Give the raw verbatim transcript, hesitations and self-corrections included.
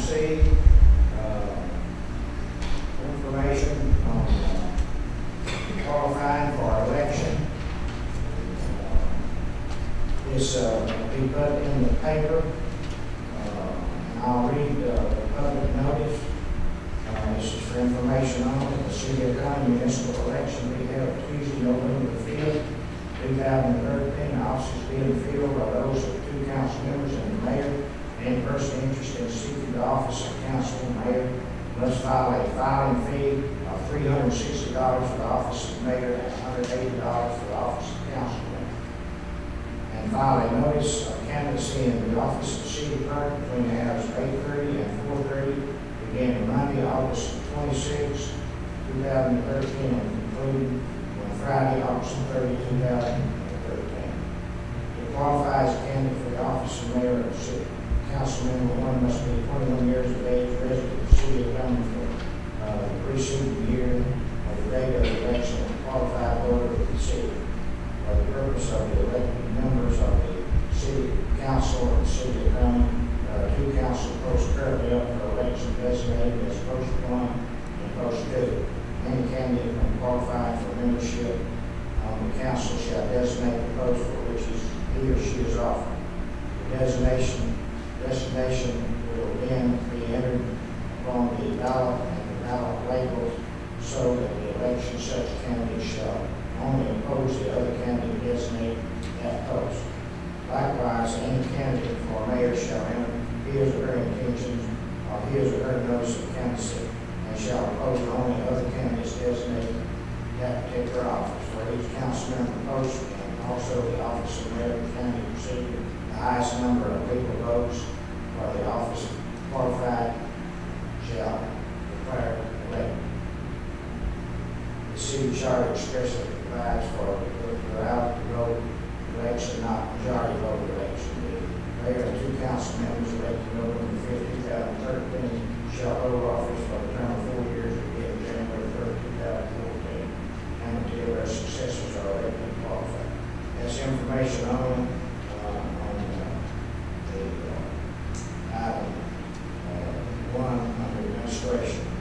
C, uh, information on uh, qualifying for election. Uh, this uh, will be put in the paper, uh, and I'll read uh, the public notice. Uh, this is for information only. The City of Cumming municipal election will be held Tuesday, November fifth, two thousand thirteen. Offices being filled by those of two council members and the mayor. Any person interested in seeking the office of council mayor must file a filing fee of three hundred sixty dollars for the office of mayor and one hundred eighty dollars for the office of council member. And file a notice of candidacy in the office of city clerk between the hours of eight thirty and four thirty, beginning Monday, August twenty-sixth, two thousand thirteen, and concluding on Friday, August thirtieth, two thousand thirteen. To qualify as a candidate for the office of mayor of the city, council member one must be twenty-one years of age, resident of the city of Cumming for uh, the preceding year of the date of the election, and qualified voter of the city. For the purpose of the elected members of the city council of the city of Cumming, uh, two council posts currently up for election designated as post one and post two. Any candidate when qualified for membership on the council shall designate the post for which he or she is offered. The designation Destination will then be entered upon the ballot and the ballot labeled so that the election such candidate shall only oppose the other candidate designated at post. Likewise, any candidate for mayor shall enter his or her intentions of his or her notice of candidacy and shall oppose only other candidates designated that particular office. For each council member post and also the office of mayor of the county procedure, the highest number of legal votes for the office qualified shall declare elected. The city charter expressly provides for without the vote election, not majority vote election. The mayor and two council members elected November fifth, two thousand thirteen shall hold office for the term of four years beginning January third, two thousand fourteen, and until their successors are elected and qualified. That's information only uh, on uh, the uh, item uh, one under administration.